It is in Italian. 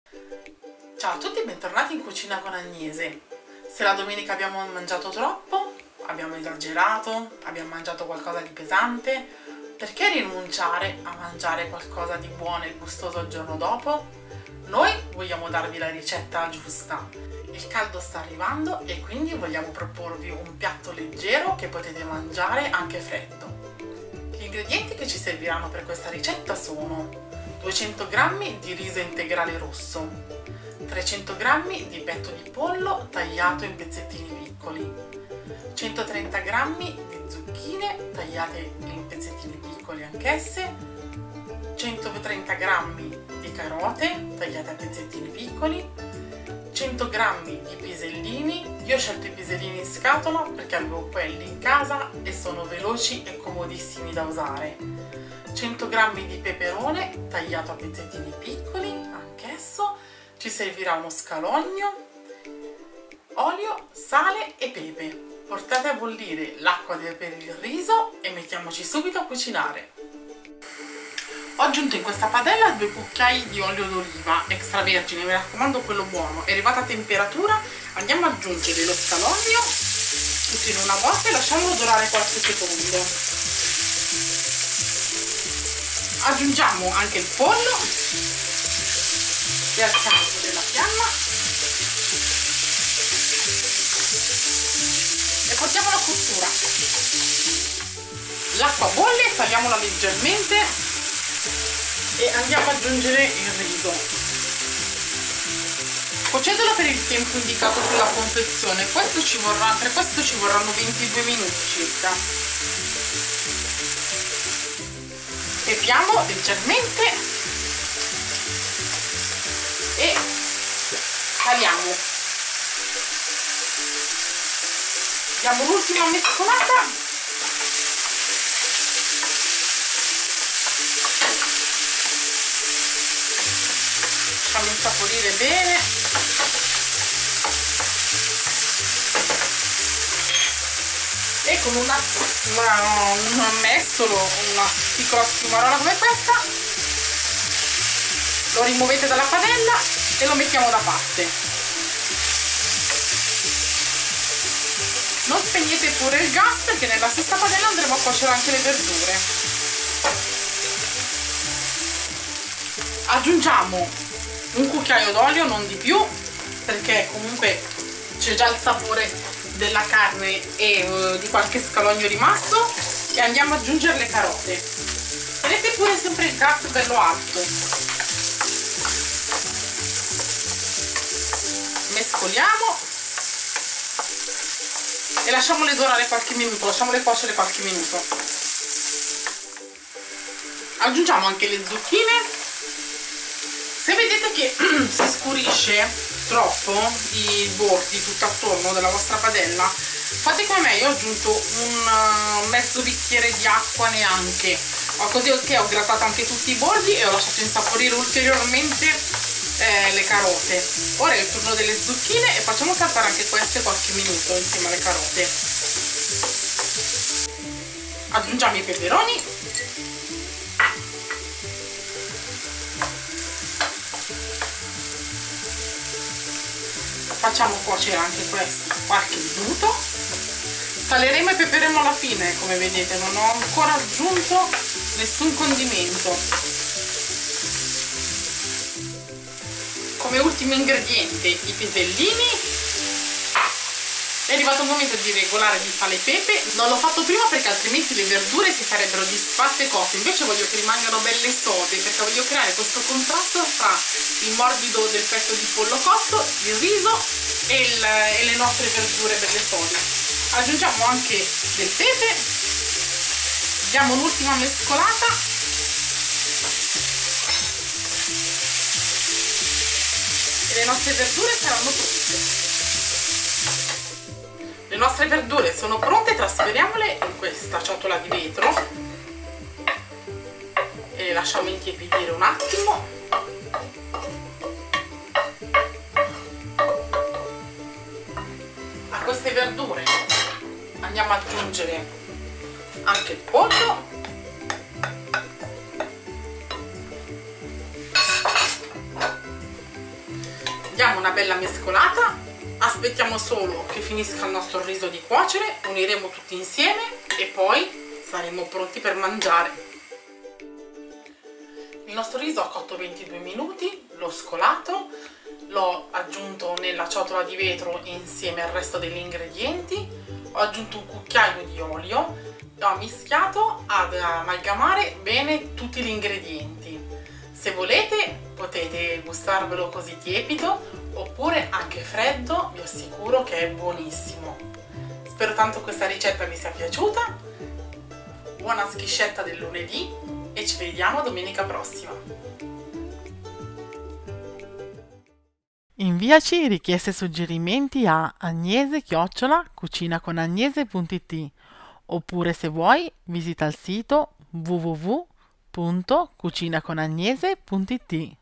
Ciao a tutti e bentornati in Cucina con Agnese. Se la domenica abbiamo mangiato troppo, abbiamo esagerato, abbiamo mangiato qualcosa di pesante, perché rinunciare a mangiare qualcosa di buono e gustoso il giorno dopo? Noi vogliamo darvi la ricetta giusta. Il caldo sta arrivando e quindi vogliamo proporvi un piatto leggero che potete mangiare anche freddo. Gli ingredienti che ci serviranno per questa ricetta sono 200 g di riso integrale rosso, 300 g di petto di pollo tagliato in pezzettini piccoli, 130 g di zucchine tagliate in pezzettini piccoli anch'esse, 130 g di carote tagliate a pezzettini piccoli, 100 g di pisellini. Io ho scelto i pisellini in scatola perché avevo quelli in casa e sono veloci e comodissimi da usare, 100 g di peperone tagliato a pezzettini piccoli anch'esso. Ci servirà uno scalogno, olio, sale e pepe. Portate a bollire l'acqua per il riso e mettiamoci subito a cucinare. Ho aggiunto in questa padella 2 cucchiai di olio d'oliva extravergine, mi raccomando quello buono. È arrivata a temperatura, andiamo ad aggiungere lo scalogno tutto in una volta e lasciamolo dorare qualche secondo. Aggiungiamo anche il pollo e al centro della fiamma e portiamo la cottura. L'acqua bolle, saliamola leggermente e andiamo ad aggiungere il riso. Cuocetelo per il tempo indicato sulla confezione, per questo ci vorranno 22 minuti circa. Pepiamo leggermente e caliamo. Diamo l'ultima mescolata facciamo insaporire bene e con un mestolo, una piccola schiumarola come questa lo rimuovete dalla padella e lo mettiamo da parte. Non spegnete pure il gas perché nella stessa padella andremo a cuocere anche le verdure. Aggiungiamo un cucchiaio d'olio, non di più, perché comunque c'è già il sapore della carne e di qualche scalogno rimasto, e andiamo ad aggiungere le carote. Tenete pure sempre il gas bello alto. Mescoliamo e lasciamole dorare qualche minuto, lasciamole cuocere qualche minuto. Aggiungiamo anche le zucchine. Se vedete che si scurisce troppo i bordi tutto attorno della vostra padella, fate come me, io ho aggiunto un mezzo bicchiere di acqua neanche, così che ho grattato anche tutti i bordi e ho lasciato insaporire ulteriormente le carote. Ora è il turno delle zucchine e facciamo saltare anche queste qualche minuto insieme alle carote. Aggiungiamo i peperoni, facciamo cuocere anche questo qualche minuto. Saleremo e peperemo alla fine, come vedete non ho ancora aggiunto nessun condimento. Come ultimo ingrediente i pisellini. È arrivato il momento di regolare di sale e pepe. Non l'ho fatto prima perché altrimenti le verdure si sarebbero disfatte cotte, invece voglio che rimangano belle sode perché voglio creare questo contrasto fra il morbido del petto di pollo cotto, il riso e le nostre verdure belle sode. Aggiungiamo anche del pepe, diamo un'ultima mescolata e le nostre verdure saranno pronte. Le nostre verdure sono pronte, trasferiamole in questa ciotola di vetro e le lasciamo intiepidire un attimo. A queste verdure andiamo ad aggiungere anche il pollo una bella mescolata, aspettiamo solo che finisca il nostro riso di cuocere, uniremo tutti insieme e poi saremo pronti per mangiare. Il nostro riso ha cotto 22 minuti, l'ho scolato, l'ho aggiunto nella ciotola di vetro insieme al resto degli ingredienti, ho aggiunto un cucchiaio di olio e ho mischiato ad amalgamare bene tutti gli ingredienti. Se volete potete gustarvelo così tiepido oppure anche freddo, vi assicuro che è buonissimo. Spero tanto questa ricetta vi sia piaciuta, buona schiscetta del lunedì e ci vediamo domenica prossima. Inviaci richieste e suggerimenti a agnese@cucinaconagnese.it oppure se vuoi visita il sito www.cucinaconagnese.it.